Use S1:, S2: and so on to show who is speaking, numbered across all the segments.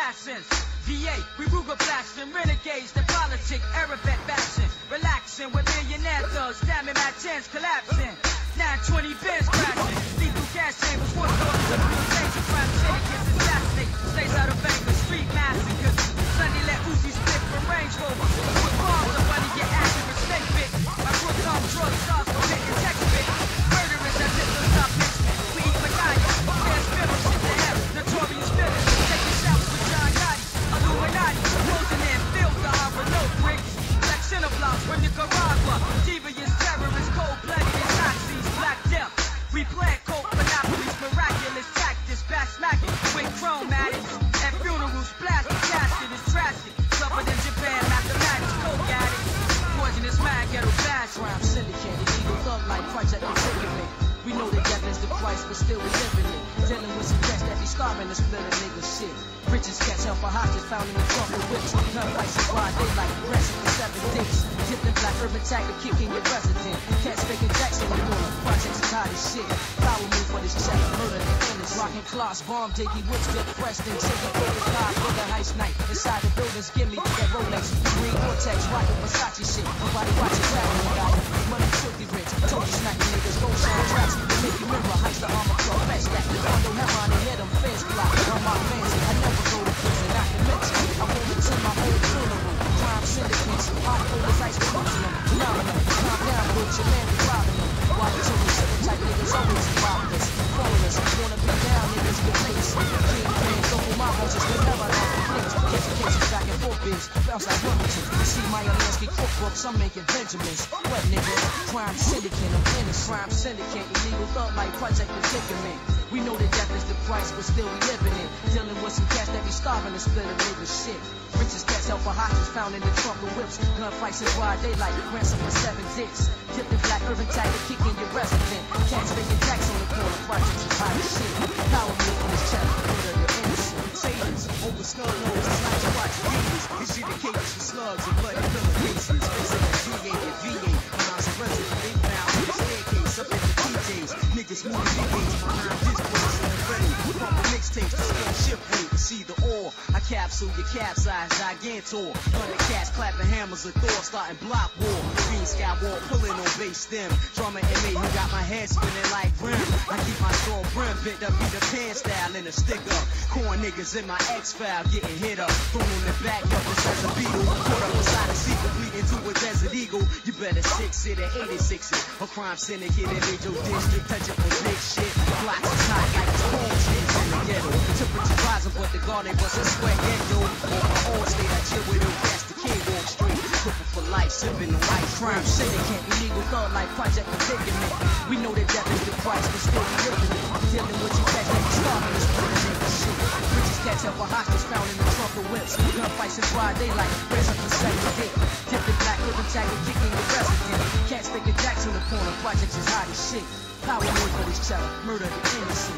S1: assassins. VA, we Ruger blasting, renegades, the politic, Arabic fashion. Relaxing with millionaire thugs, slamming at 10s, collapsing. 920 bins crashing, lethal gas chambers, war stories of blue danger, crime syndicates, assassinate, stays out of bangers, street massacres. Sunday let Uzi split from Range Rover, with bombs up under your ass and mistake bit. My crook on drugs, stars for hitting text bit. Murderers that live those top mixmen. We eat Madaya, there's spirit, shit to hell, notorious villains. Taking shouts with John Gotti, Illuminati, closing in, fields to our no bricks. Like Cinnablocks from Nicaragua, devious terrorists, cold-blooded and Nazis, Black Death. We plant coke monopolies, miraculous tactics, back smacking with chrome addicts. At funerals, blasting casket is drastic. Suffered in Japan, mathematics, coke addicts. Poisonous man, ghetto bash.
S2: Crime syndicated, illegal thug like project predicament. We know that death is the price, but still we living it. Dealing with some cats that be starving to split a nigga shit. Richest cats held for hostage, found in the trunk with whips. Gunfights in broad daylight, ransom for 7 dicks. Dipped in black urban tactic, kicking your resident. Cats faking Jackson in the corner, projects is hot as shit. Power move for this check, murder the innocent. Rocking cloths, bomb diggy, whips, Bill Preston. Taking focus live for the heist night. Inside the buildings, give me that Rolex. Green Cortex, rocking Versace shit. Nobody watching traveling, got it. Money filthy rich, Tobi smacking niggas, gold shine traps. Make you remember, heist the armor club, fast that. Condo headline and hit them, fence block. On my fans, I never go to prison, not to mention. I won't attend my own funeral. Crime syndicates, hot holders, ice with Muslim. Phenomenal, calm down, bitch, your man be robbing them. While you told me civil type niggas always robbing us. Foreigners, wanna be down, niggas with place. King fans, local mobos, just whenever I complaints. Catching cases back and forth, bitch, bounce like Wilmington. You see my Alansky cookbooks, I'm making Benjamins. What nigga? Crime syndicate, I'm innocent. Crime syndicate, illegal thug like project predicament. We know that death is the price, but still we living it. Dealing with some cats that be starving to split a nigga shit. Richest cats held for hostage, found in the trunk of whips. Gunfights in broad daylight, ransom for 7 dicks. Dipped in black urban tactic, kicking your resident. Cats faking jacks on the corner, projects is hot as shit. Power move on this chest, murder the innocent.
S3: Sailors, over skull holes, it's like to watch demons. It's shooting cages for slugs and bloody pillowcases. Facing the GA and VA, when I was a resident, they found in the staircase up at the PJs. Niggas moving decades behind this place and ready. Pumping mixtapes to scale ship weight. It's either or. I capsule your capsize, gigantor. 100 cats clapping hammers of Thor, starting block war. Green sky wall pulling on bass stem. Drummer MA who got my head spinning like rim. I keep my strong brim bent up, be the pan style in a stick up. Corn niggas in my X-File getting hit up. Thrown on the back of us as a beetle. Put up beside a sequel, bleeding to a desert eagle. You better 6 it and 86 it. A crime syndicate in your district, touching for big shit. Blocks is hot like it's cold shit in the ghetto. Temperature rising, but the guard ain't bust a sweat ghetto. On my own state, I chill with them cats, the king walk straight. Cripple for life, sipping the white
S2: Crime syndicate, illegal thug like project predicament. We know that death is the price, but still we living it. Dealing with you cats that be starving to split a nigga shit. Richest cats held for hostage, found in the trunk of whips. Gunfights in broad daylight, ransom for 7 dicks. Dipped in black urban tactic, kicking your resident. Cats faking jacks on the corner, projects is hot as shit. Power move for this cheddar, murder the innocent.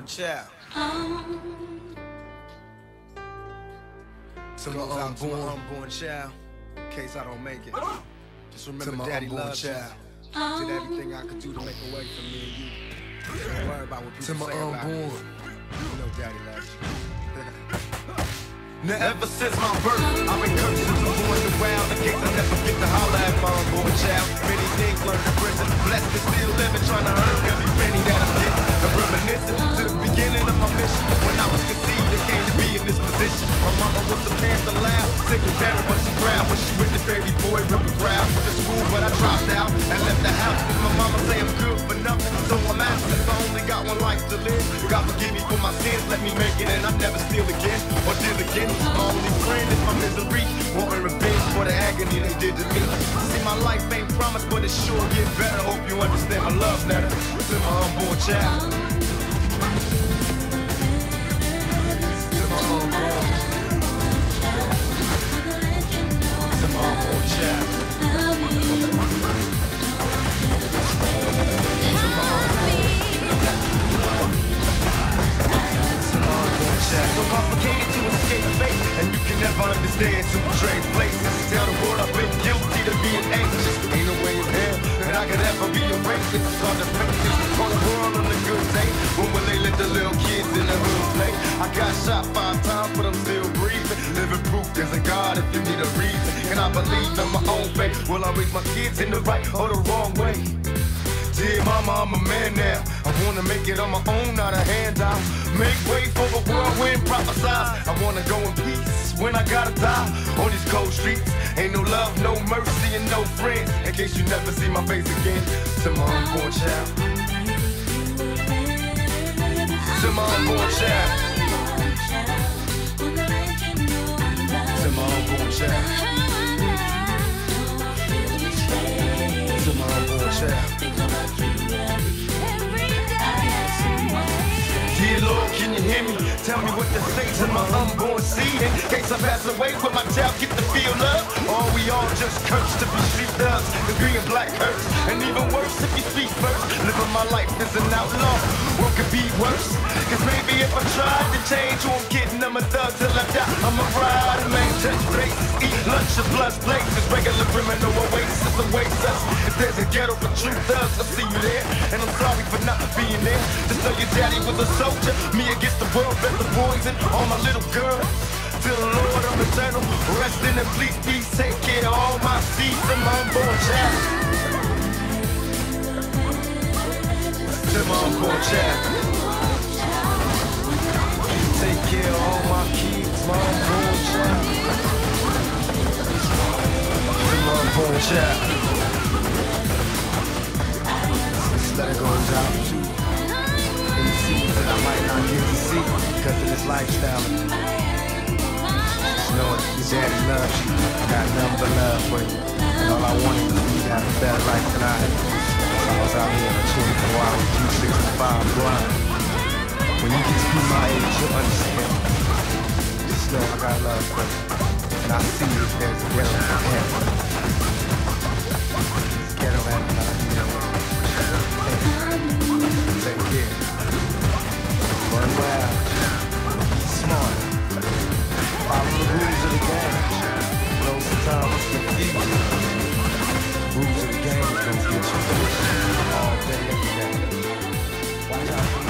S3: unborn child. To my unborn child, in case I don't make it. Just remember Daddy loves you. Did everything I could do to make a way for me and you. Don't worry about what people say about you. You know Daddy loves you. Now ever since my birth, I've been cursed since I'm born the wild. In case I never get to holler at my unborn child. Many things learned in prison, blessed and still living, trying to earn every penny that I'm getting. I'm reminiscing to the beginning of my mission. When I was conceived, I came to be in this position. My mama was the panther loud, single parent, but she proud when she with the baby boy, rip a crowd to school, but I dropped out and left the house. My mama say I'm good for nothing, so I'm asking if I only got one life to live. God forgive me for my sins, let me make it, and I never steal again or deal again. My only friend is my misery, wanting revenge for the agony they did to me. See, my life ain't promised, but it sure get better. Hope you understand my love letter to my unborn child. To my unborn. To my unborn child. So complicated to escape fate, and you can never understand super strange places. Tell the world I've been guilty to being anxious. Ain't no way in hell that I could ever be erased. It's hard to face this. Call the world on a good day. When will they let the little kids in the hood play? I got shot 5 times, but I'm still breathing. Living proof there's a God if you need a reason. And I believe in my own faith. Will I raise my kids in the right or the wrong way? Dear mama, I'm a man now. I wanna make it on my own, not a handout. Make way for the whirlwind, prophesize. I wanna go in peace when I gotta die. On these cold streets, ain't no love, no mercy, and no friends. In case you never see my face again. To my unborn child. To my unborn child. To my unborn child. To my unborn child. Dear Lord, can you hear me? Tell me what to say to my unborn seed. In case I pass away, will my child get to feel love? Or we all just cursed to be street thugs? The green and black hurts, and even worse if you speak first. Living my life as an outlaw, what could be worse? Cause maybe if I tried to change who I'm getting, I'm a thug till I die. I'm a rider, man, touch places, eat lunch of blood places. Regular criminal oasis awaits us. If there's a ghetto for true thugs, I'll see you there. And I'm sorry for not being there. Just know your daddy was a soldier, me against the world, bet the poison all my little girls. Till the Lord of eternal, rest in the please, peace, take care of all my seeds from my unborn child. To my unborn child. Take care of all my kids, my unborn child. To my unborn child. Just let it go down too. That I might not get to see because of this lifestyle. Just know it, your daddy loves you. I got nothing but love for you. And all I wanted was you to have a better life than I had. So I was out here in a 24-hour Q65 grind. When you get to be my age, you'll understand. Just know I got love for you. And I see you there's a ghetto from heaven. Ghetto heaven, take care. Run well, smart, follow the rules of the game. Know sometimes it's confusing. Rules of the game is gonna get you all day, every day. Watch out for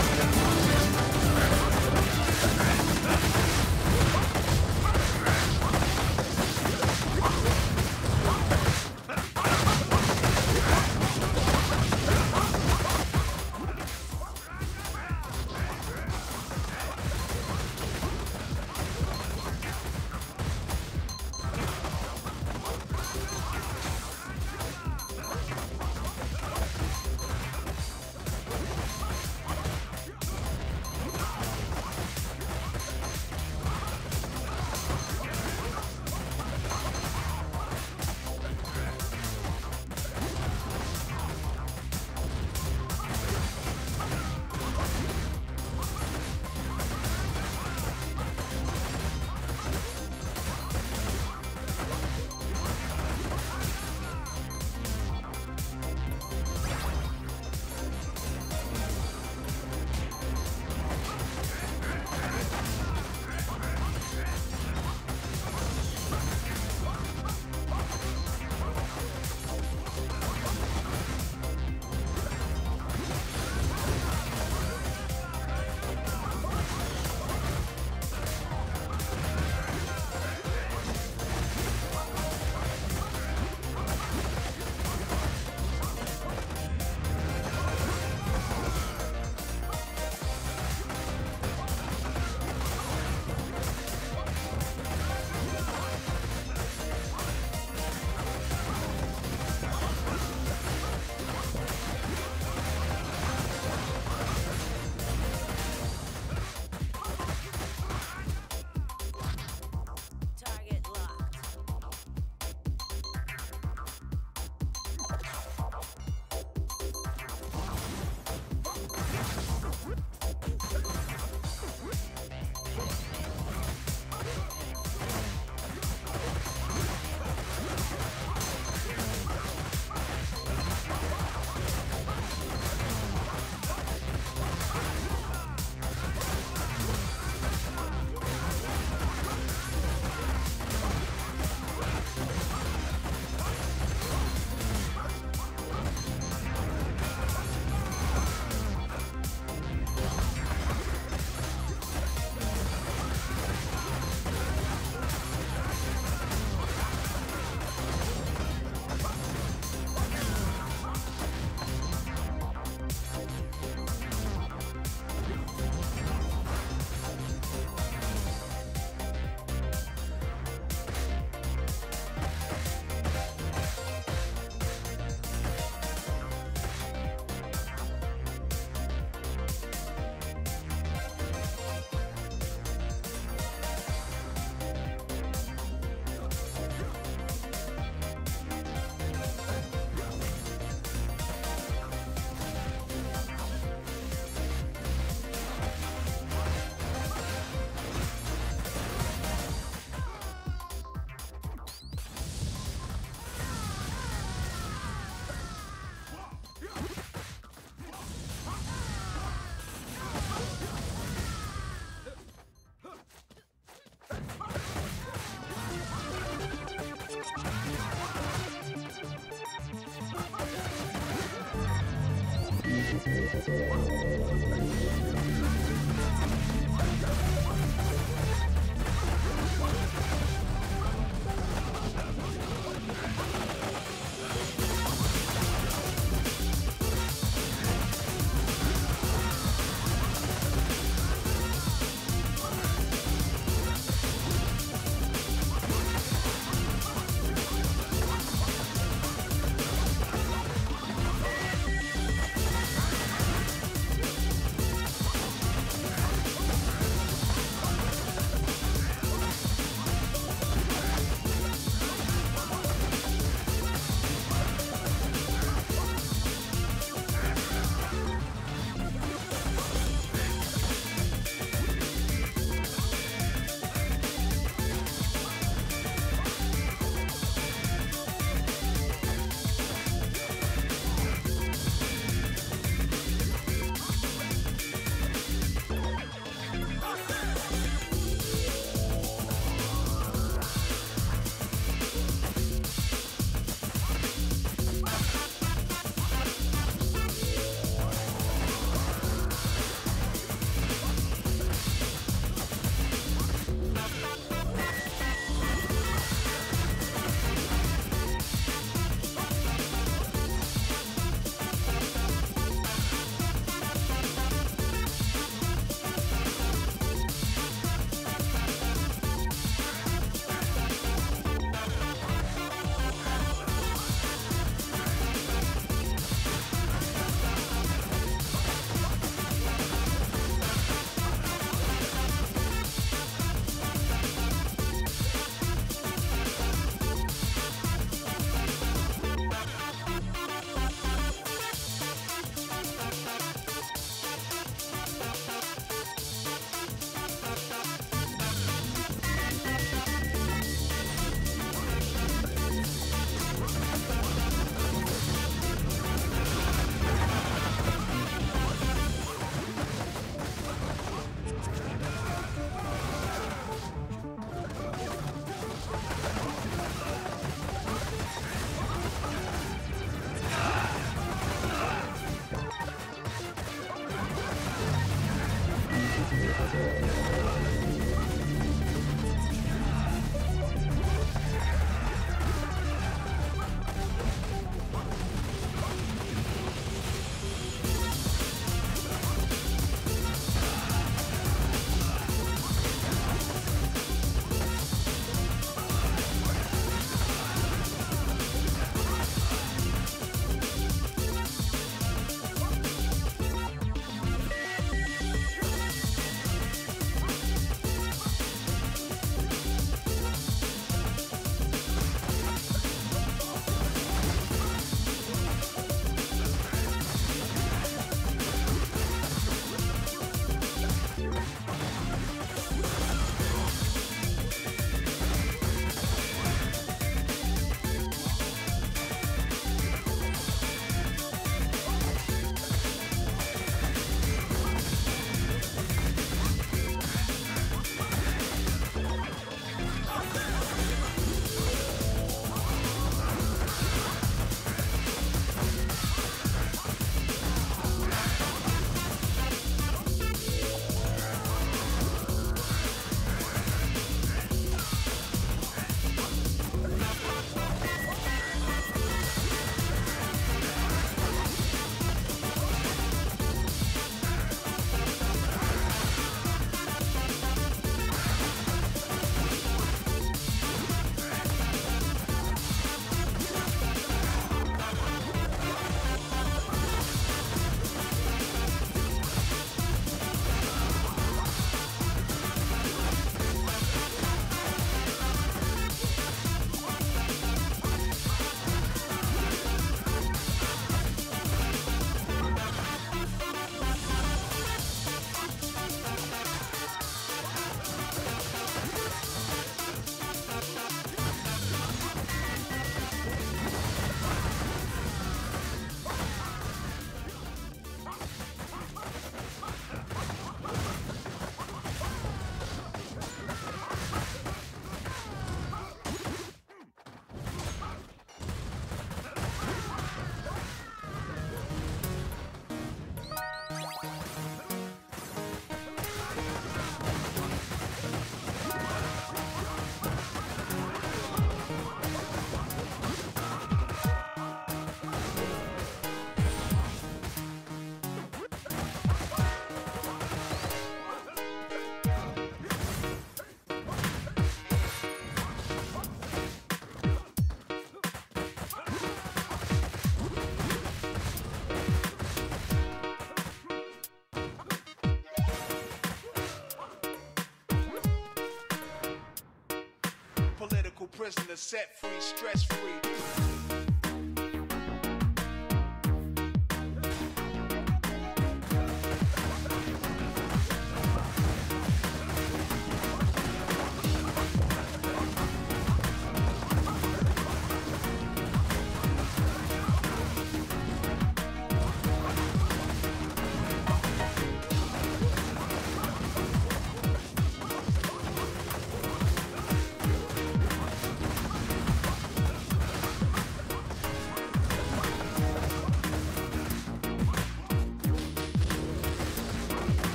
S4: prisoner set free, stress free.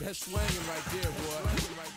S5: That's swinging right there, boy.